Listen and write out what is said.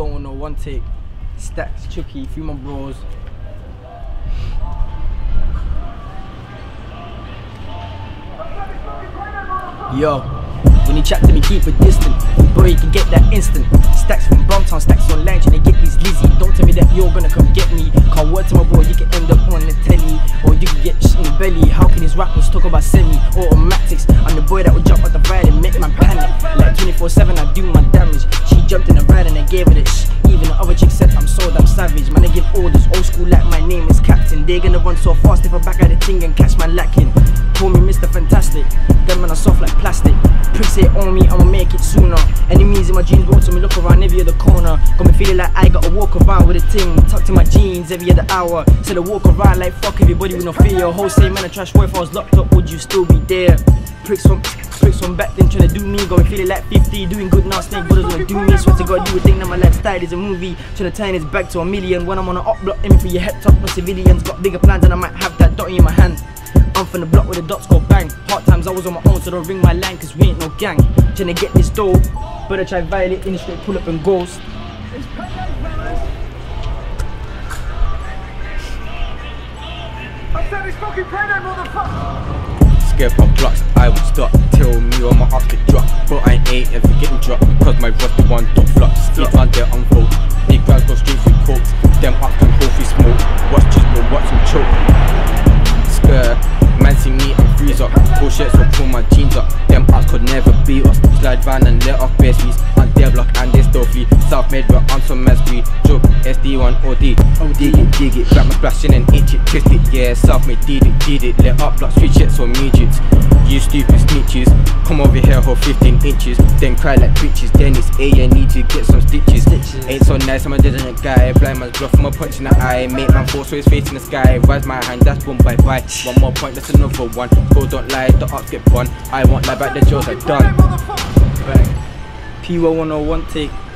P1 on a one take. Stacks, Chucky, few my bros. Yo, when you chat to me, keep it distant. Bro, you can get that instant. Stacks from Bromptown, stacks on Lange, and they get these Lizzie. Don't tell me that you're gonna come get me. Can't word to my boy, you can end up on the telly, or you can get shit in the belly. How can these rappers talk about semi-automatics? I'm the boy that would jump out the ride and make man panic. Like 24/7, I do my damage. She jumped in the ride and I gave her the shh. Even the other chick said I'm so damn savage. Man, I give orders, old school like my name is Captain. They're gonna run so fast if I back at the thing and catch man lacking. Call me Mr. Fantastic. Them man are soft like plastic. Pricks say on me, I'ma make it sooner. Enemies in my jeans roll to me, look around every other corner. Got me feeling like I gotta walk around with a ting tucked in my jeans every other hour. Said I walk around like fuck everybody with no fear. Whole same man a trash boy, if I was locked up, would you still be there? Pricks from back then trying to do me. Got me feeling like 50, doing good now. Snake brothers wanna do me. Swear to God, you would think that my lifestyle is a movie. Trying to turn his back to a million. When I'm on an up block, aiming for your head top. No civilians got bigger plans and I might have that dotty in my hand. I'm from the block where the dots go bang. Hard times I was on my own, so don't ring my line, cause we ain't no gang. Tryna get this dough, but I try violate in the straight, pull up and ghost. I said it's fucking payday, motherfucker! Scared from blocks, I would stop. Tell me on my ass get dropped, but I ain't ever getting dropped, cause my rusty one don't flop. Skate on there unfold, big guys go straight through coats. Them ups can hold free smoke, watch just but watch them choke. Skirt, man see me and freeze up. Bullshit so pull my jeans up. Them ups could never beat us. Slide van and let off bare sweets. On their block and they still flee. Self-made but on some mess free. Joke, SD1 OD. Dig it, grab my splashing and itch it, twist it. Yeah, self-made did it. Let up block, switch it so midgets. You stupid snitches, come over here hold 15 inches. Then cry like bitches, then it's A, I need to get some stitches. Ain't so nice, I'm a dead guy. Blind man's bluff from a punch in the eye. Make man fall so his face in the sky. Rise my hand, that's boom, bye bye. One more point, that's another one. Go don't lie, the ups get bun. I won't lie back, the jaws are done. P1 on a one take.